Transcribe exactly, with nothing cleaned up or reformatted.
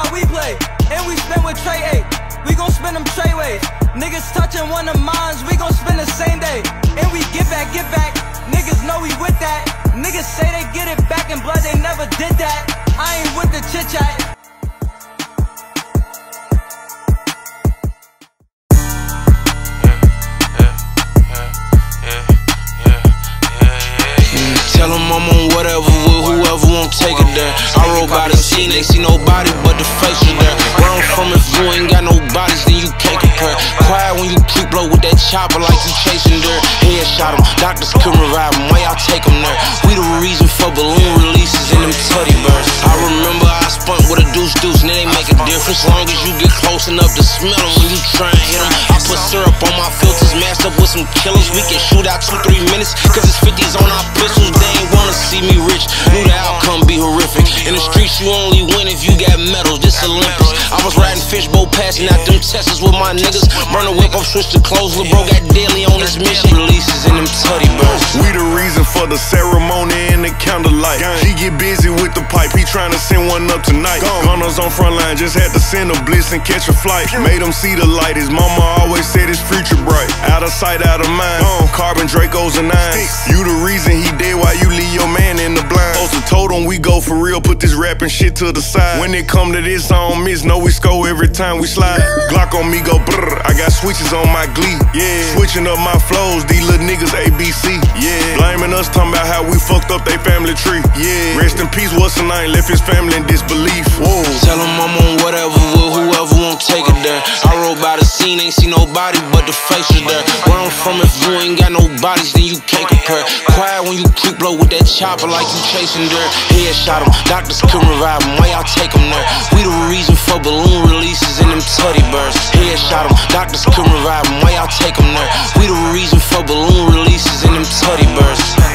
we play, and we spin with Trey eight. We gon' spin them trayways. Niggas touching one of mines, we gon' spin the same day. And we get back, get back. Niggas know we with that. Niggas say they get it back in blood, they never did that. I ain't with the chit chat. Tell them I'm on whatever with whoever won't take it there. I roll by the scene, ain't see nobody but the faces there. Where I'm from, if you ain't got no bodies, then you can't compare. Quiet when you creep low with that chopper like you chasing dirt. Headshot them, doctors couldn't revive them, why y'all take them there? We the reason for balloon releases in them teddy bears. I remember I spun with a deuce deuce, and it ain't make a difference. Long as you get close enough to smell them when you try and hit them. I put syrup on my filters, mashed up with some killers. We can shoot out two, three minutes, cause it's fifties on our pistols. They ain't wanna see me rich, knew the outcome be horrific. In the streets you only win if you got medals, this Olympics. I was riding fishbowl, passing out them Teslas with my niggas. Burn the whip up, switch the clothes, lil' bro got daily on this mission. Releases in them teddy bears. We the reason for the ceremony and the candlelight. He get busy with the pipe, he tryna send one up tonight. Gunners on front line, just had to send a blitz and catch a flight. Made him see the light, his mama always said his future bright. Out of sight, out of mind, carbon Dracos and nines. You the reason he dead, why you leave your man in the blind? Posted told him we go for real, put this rapping shit to the side. When it come to this, I don't miss, know we score every time we slide. Glock on me go brrr, I got switches on my glee. Yeah, switching up my flows, these little niggas A B C. Yeah, blaming us, talking about how we fucked up they family tree. Yeah, rest in peace, what's the name? Left his family in disbelief. Whoa. Tell him I'm on whatever with whoever won't take it there. I roll by the scene, ain't see nobody but the faces there. Where I'm from, if you ain't got no bodies, then you can't compare. Quiet when you creep low with that chopper like you chasing dirt. Headshot them, doctors couldn't revive them, why y'all take them there? We the reason for balloon releases in them teddy bears. Headshot them, doctors couldn't revive them, why y'all take them there? We the reason for balloon releases in them teddy bears.